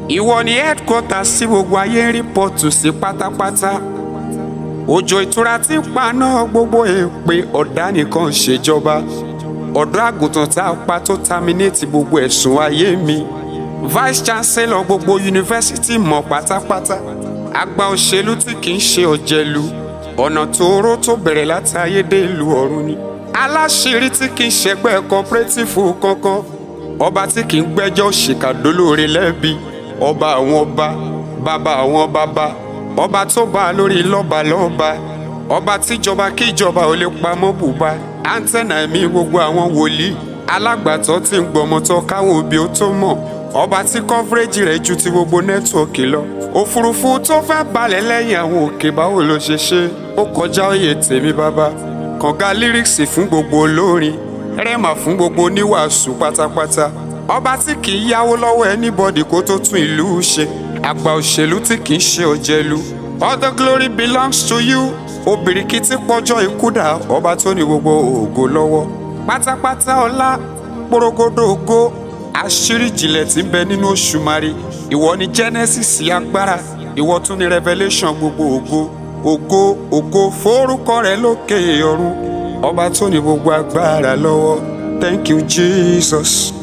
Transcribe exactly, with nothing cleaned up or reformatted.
ìwọ ni headquarters sí gbogbo ayé ń rìpọ́tù sí pátápátá. òjò ìtura tí ń paná gbogbo èpè ọ̀dá nìkan ṣèjọba. ọ̀dọ́ àgùntàn tá a pa tó terminate gbogbo ẹ̀sùn ayé mi. vice chancellor gbogbo yunifásitì mọ̀ pátápátá. àgbà òṣèlú tí kì í ṣe ọ̀jẹ̀lú. ọ̀nà tóóró tó bẹ̀rẹ̀ láti ayé dé ìlú ọ̀run ni. aláṣírí tí kì í ṣẹgbẹ́ cooperative kankan. ọba tí kì í gbẹ́jọ́ òṣìkà dólóore lẹ́bi. ọba àwọn ọba bàbá àwọn bàbá. ọba tó bá a lórí lọ́balọ́ba. ọba tíjọba kíjọba ò lè pamọ́ bùbá. antenna ẹ̀mí gbogbo àwọn wòlíì. alágbàtọ́ tí ń gbọmọtọ́ káwọn òbí ó tó mọ̀. ọba tí coverage rẹ̀ ju ti gbogbo nẹ́tíwọ̀kì lọ. òfurufú tó fẹ́ balẹ̀ lẹ́yìn àwọn òkè báwo ló ṣe ṣe. ó kọjá òye tèmi bàbá. kànga lyrics fún gbogbo olórin. rẹ́mà fún gbogbo oníwàásù pátápátá. ọba tí kì í yáwó lọ́wọ́ anybody kó tó tún ìlú ṣe. àgbà òṣèlú tí kì í ṣe ọ̀jẹ̀lú. all the glory belongs to you. obìrìkì tí pọ́jọ́ ikú dà ọba tó ní gbogbo ògo lọ́wọ́. pátápátá ọlá porogodo ògo. àṣírí ìjìnlẹ̀ tí ń bẹ nínú Òṣùmàrè. ìwọ ni Genesis agbára. ìwọ tún ni Revelation gbogbo ògo. ògo ògo forúkọ rẹ̀ lókè ọ̀run. ọba tó ní gbogbo agbára lọ́wọ́. Thank you, Jesus.